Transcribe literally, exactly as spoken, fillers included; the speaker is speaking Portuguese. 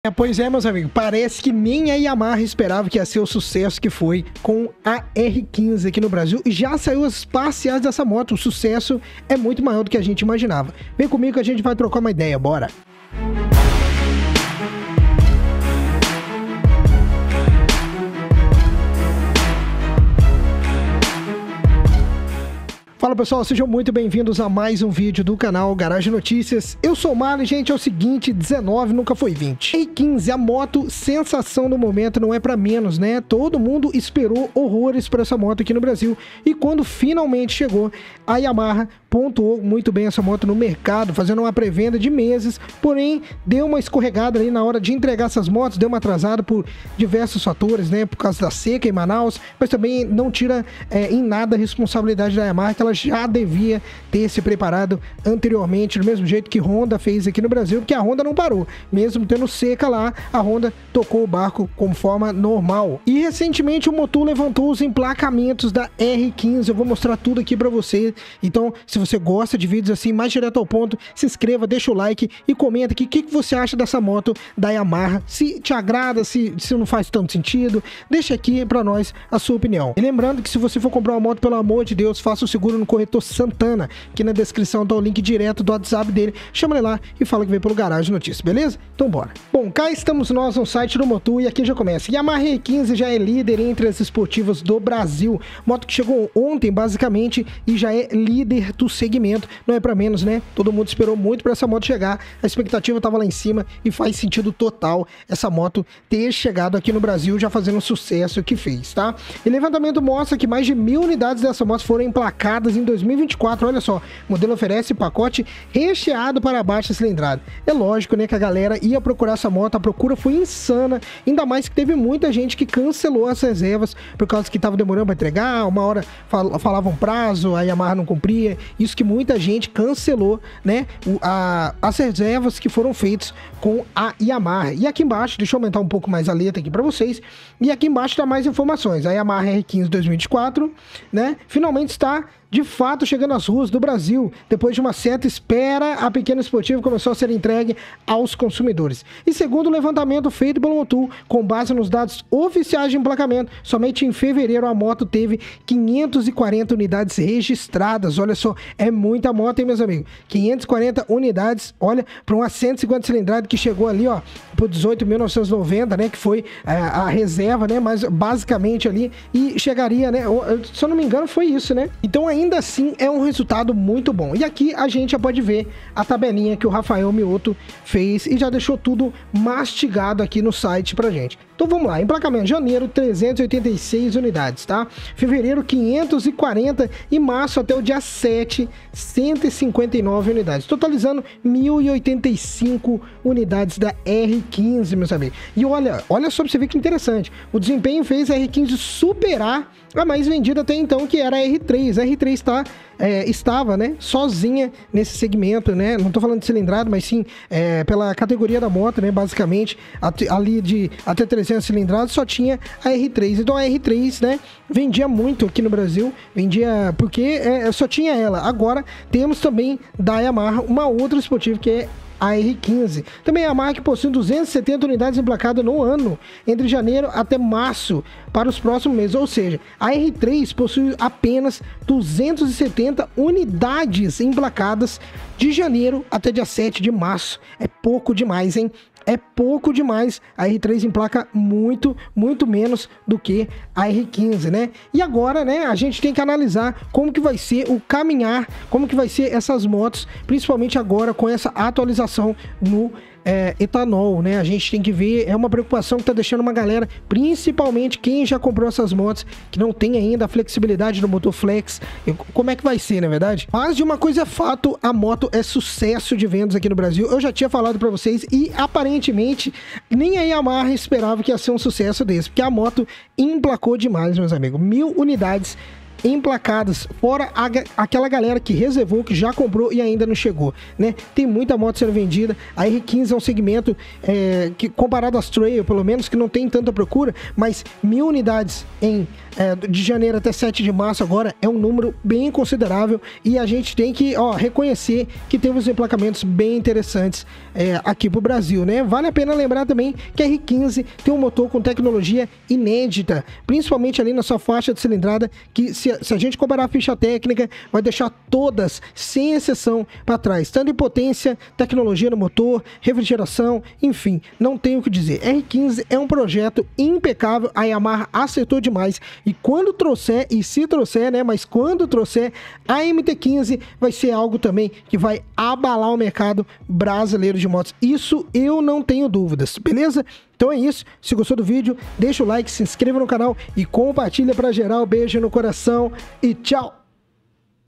É, pois é, meus amigos, parece que nem a Yamaha esperava que ia ser o sucesso que foi com a R quinze aqui no Brasil. E já saiu as parciais dessa moto, o sucesso é muito maior do que a gente imaginava. Vem comigo que a gente vai trocar uma ideia, bora! Fala pessoal, sejam muito bem-vindos a mais um vídeo do canal Garagem Notícias. Eu sou o Marlon, gente, é o seguinte, dezenove nunca foi vinte. R quinze, a moto sensação do momento, não é pra menos, né? Todo mundo esperou horrores pra essa moto aqui no Brasil e quando finalmente chegou, a Yamaha pontuou muito bem essa moto no mercado, fazendo uma pré-venda de meses, porém deu uma escorregada ali na hora de entregar essas motos, deu uma atrasada por diversos fatores, né? Por causa da seca em Manaus, mas também não tira é, em nada a responsabilidade da Yamaha, que ela já devia ter se preparado anteriormente, do mesmo jeito que Honda fez aqui no Brasil, porque a Honda não parou, mesmo tendo seca lá, a Honda tocou o barco com forma normal. E recentemente o Motul levantou os emplacamentos da R quinze, eu vou mostrar tudo aqui pra você, então se você gosta de vídeos assim, mais direto ao ponto, se inscreva, deixa o like e comenta aqui o que, que você acha dessa moto da Yamaha, se te agrada, se, se não faz tanto sentido, deixa aqui pra nós a sua opinião. E lembrando que se você for comprar uma moto, pelo amor de Deus, faça o seguro no corretor Santana, aqui na descrição tá o link direto do WhatsApp dele, chama ele lá e fala que veio pelo Garagem Notícias, beleza? Então bora. Bom, cá estamos nós no site do Motul e aqui já começa. Yamaha R quinze já é líder entre as esportivas do Brasil, moto que chegou ontem basicamente e já é líder do segmento, não é pra menos, né? Todo mundo esperou muito pra essa moto chegar, a expectativa tava lá em cima e faz sentido total essa moto ter chegado aqui no Brasil já fazendo o sucesso que fez, tá? E levantamento mostra que mais de mil unidades dessa moto foram emplacadas em dois mil e vinte e quatro, olha só, o modelo oferece pacote recheado para baixa cilindrada. É lógico, né, que a galera ia procurar essa moto, a procura foi insana, ainda mais que teve muita gente que cancelou as reservas por causa que tava demorando para entregar, uma hora fal falavam prazo, a Yamaha não cumpria, isso que muita gente cancelou, né, o, a, as reservas que foram feitas com a Yamaha. E aqui embaixo, deixa eu aumentar um pouco mais a letra aqui para vocês, e aqui embaixo tá mais informações, a Yamaha R quinze dois mil e vinte e quatro, né, finalmente está de fato chegando às ruas do Brasil. Depois de uma certa espera, a pequena esportiva começou a ser entregue aos consumidores. E segundo o levantamento feito pelo Motul, com base nos dados oficiais de emplacamento, somente em fevereiro a moto teve quinhentas e quarenta unidades registradas. Olha só, é muita moto, hein, meus amigos? quinhentas e quarenta unidades, olha, para uma cento e cinquenta cilindrada que chegou ali, ó, por dezoito mil novecentos e noventa, né, que foi é, a reserva, né, mas basicamente ali, e chegaria, né, se eu não me engano foi isso, né? Então aí ainda assim é um resultado muito bom. E aqui a gente já pode ver a tabelinha que o Rafael Mioto fez e já deixou tudo mastigado aqui no site pra gente. Então vamos lá, emplacamento janeiro trezentas e oitenta e seis unidades, tá? Fevereiro quinhentas e quarenta e março até o dia sete, cento e cinquenta e nove unidades, totalizando mil e oitenta e cinco unidades da R quinze, meus amigos. E olha, olha só pra você ver que interessante, o desempenho fez a R quinze superar a mais vendida até então, que era a R três. A R três tá, é, estava, né, sozinha nesse segmento, né, não tô falando de cilindrada, mas sim é, pela categoria da moto, né, basicamente, at, ali de até trezentas cilindradas, só tinha a R três. Então a R três, né, vendia muito aqui no Brasil, vendia porque é, só tinha ela. Agora temos também da Yamaha uma outra esportiva que é a R quinze. Também a Yamaha que possui duzentas e setenta unidades emplacadas no ano, entre janeiro até março, para os próximos meses. Ou seja, a R três possui apenas duzentas e setenta unidades emplacadas de janeiro até dia sete de março. É pouco demais, hein? É pouco demais. A R três emplaca muito, muito menos do que a R quinze, né? E agora, né, a gente tem que analisar como que vai ser o caminhar, como que vai ser essas motos, principalmente agora com essa atualização no É, etanol, né? A gente tem que ver, é uma preocupação que tá deixando uma galera, principalmente quem já comprou essas motos, que não tem ainda a flexibilidade do motor flex, como é que vai ser, na verdade? Mas de uma coisa é fato, a moto é sucesso de vendas aqui no Brasil, eu já tinha falado pra vocês e aparentemente nem a Yamaha esperava que ia ser um sucesso desse, porque a moto emplacou demais, meus amigos, mil unidades emplacadas, fora a, aquela galera que reservou, que já comprou e ainda não chegou, né? Tem muita moto sendo vendida. A R quinze é um segmento é, que, comparado às Trail, pelo menos, que não tem tanta procura, mas mil unidades em, é, de janeiro até sete de março agora é um número bem considerável, e a gente tem que, ó, reconhecer que teve os emplacamentos bem interessantes é, aqui pro Brasil, né? Vale a pena lembrar também que a R quinze tem um motor com tecnologia inédita, principalmente ali na sua faixa de cilindrada, que se, se a gente comparar a ficha técnica, vai deixar todas, sem exceção, para trás, tanto em potência, tecnologia no motor, refrigeração, enfim, não tenho o que dizer. R quinze é um projeto impecável, a Yamaha acertou demais, e quando trouxer, e se trouxer, né, mas quando trouxer a M T quinze, vai ser algo também que vai abalar o mercado brasileiro de motos, isso eu não tenho dúvidas, beleza? Então é isso, se gostou do vídeo, deixa o like, se inscreva no canal e compartilha para geral. Beijo no coração e tchau!